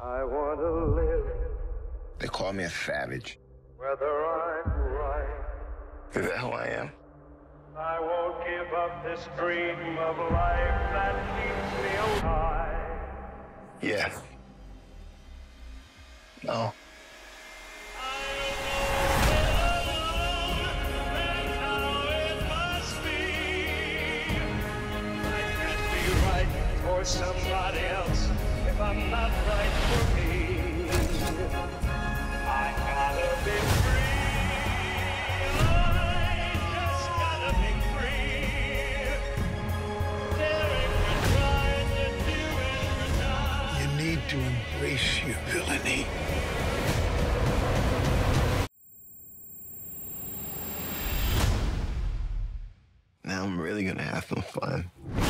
I want to live. They call me a savage. Whether I'm right. Is that who I am? I won't give up this dream of life that keeps me alive. Yeah. No. For somebody else, if I'm not right for me, I gotta be free. I just gotta be free. Daring to try to do it right. You need to embrace your villainy. Now I'm really gonna have some fun.